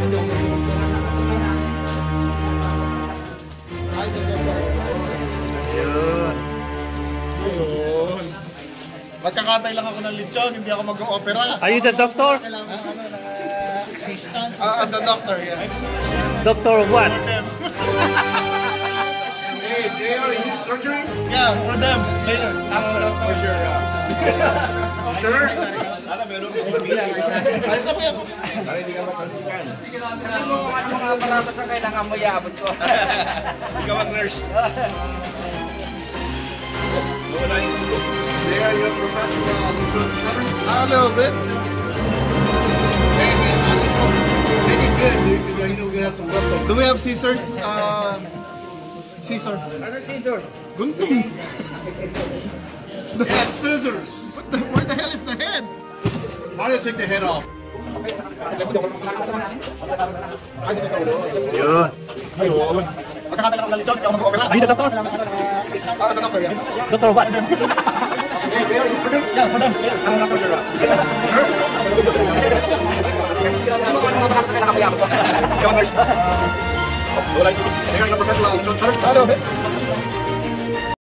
Yun. Ayun. Magkakatay lang ako ng lechon, hindi ako mag-opera. Are you the doctor? I'm the doctor, yeah. Doctor what? Hey, they are in this surgery? Yeah, for them, later. For sure, Sure? Ayos na po yan. Para hindi ka matansikan. Ano mga aparatos na kailangan mo iabot ko? Ikaw ang nurse. They are your professional nutrition. A little bit. Hey man, I just hope they did good, dude, because you know we're gonna have some leftovers. Do we have scissors? Scissor. Ano scissor? Gunting. Yeah, scissors. Where the hell is the head? Why don't you take the head off? Yun. Ayun. Magkakatay lang ako ng lechon, hindi ako mag-opera. Are you the doctor? The doctor, yeah. Doctor what? Hey, they are in surgery? Yeah, for them, later. I'm not sure. Ano mga aparatos na kailangan mo iabot ko? Ikaw ang nurse. They are your professional nutrition. A little bit.